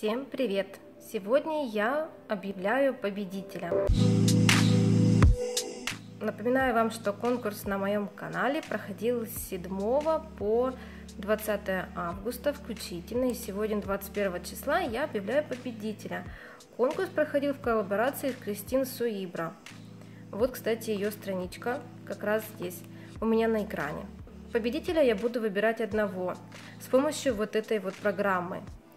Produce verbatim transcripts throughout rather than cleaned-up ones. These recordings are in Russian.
Всем привет! Сегодня я объявляю победителя. Напоминаю вам, что конкурс на моем канале проходил с седьмого по двадцатое августа включительно, и сегодня, двадцать первого числа, я объявляю победителя. Конкурс проходил в коллаборации с Кристин Суибра. Вот, кстати, ее страничка как раз здесь у меня на экране. Победителя я буду выбирать одного с помощью вот этой вот программы.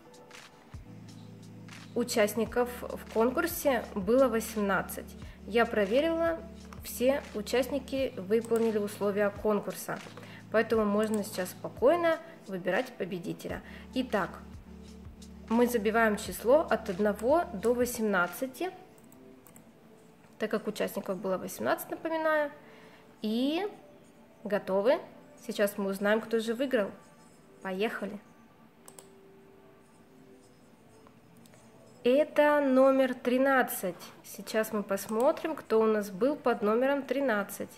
Участников в конкурсе было восемнадцать. Я проверила, все участники выполнили условия конкурса, поэтому можно сейчас спокойно выбирать победителя. Итак, мы забиваем число от одного до восемнадцати, так как участников было восемнадцать, напоминаю, и готовы. Сейчас мы узнаем, кто же выиграл. Поехали! Это номер тринадцать. Сейчас мы посмотрим, кто у нас был под номером тринадцать.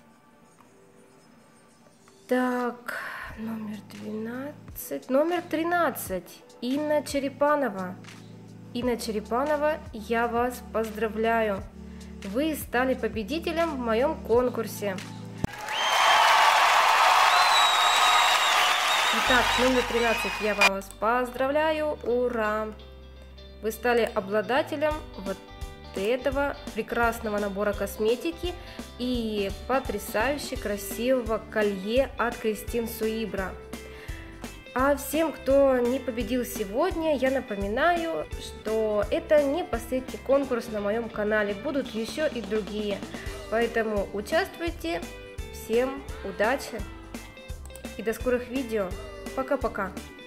Так, номер двенадцать. Номер тринадцать. Инна Черепанова. Инна Черепанова, я вас поздравляю. Вы стали победителем в моем конкурсе. Итак, номер тринадцать, я вас поздравляю. Ура! Вы стали обладателем вот этого прекрасного набора косметики и потрясающе красивого колье от Кристин Суибра. А всем, кто не победил сегодня, я напоминаю, что это не последний конкурс на моем канале, будут еще и другие. Поэтому участвуйте. Всем удачи и до скорых видео. Пока-пока.